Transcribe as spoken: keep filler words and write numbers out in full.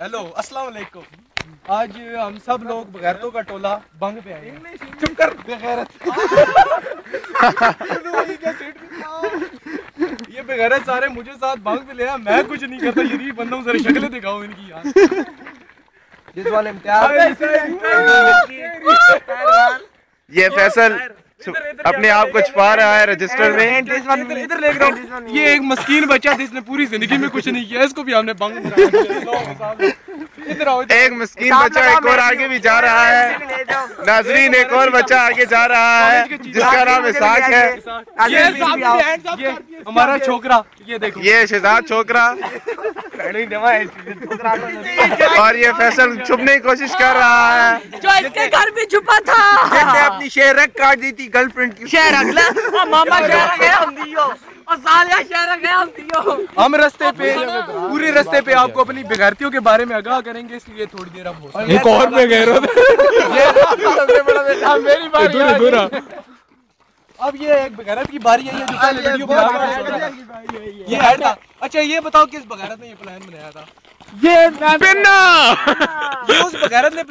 Hello अस्सलाम वालेकुम। आज हम सब लोग बगैरतों का टोला बंग पे आए हैं। चुप कर बेगैरत। ये बेगैरत सारे मुझे साथ बंग पे ले आए, मैं कुछ नहीं करता। ये बंदों से शक्लें दिखाओ इनकी यार। जिस वाले इम्तियाज ये फैसल अपने आप को छुपा रहा है रजिस्टर में। इधर ले रहा हूं। ये एक मस्कीन बच्चा जिसने पूरी जिंदगी में कुछ नहीं किया, इसको भी हमने बंग इधर आओ। एक मस्कीन बच्चा एक और आगे भी जा रहा है। नाजरीन एक और बच्चा आगे जा रहा है जिसका नाम इसाक है। ये हमारा छोकरा, ये देखो ये शहजाद छोकरा और ये फैसल छुपने की कोशिश कर रहा है जो इसके घर भी छुपा था। अपनी शेर काट दी थी गर्लफ्रेंड की। शेर अगला मामा शेर गया हम दियो और सालिया शेर गया हम दियो। हम रास्ते पे पूरे रास्ते पे आपको अपनी बेगैरतियों के बारे में आगाह करेंगे, इसलिए थोड़ी देर अब एक और बेगैरत। मेरी बारी है। अब ये एक बगैरत की बारी है, ये जो पहले वीडियो बना रहा है ये ऐड था। अच्छा ये बताओ किस बगैरत ने ये प्लान बनाया था? ये बिन्ना। ये उस बगैरत ने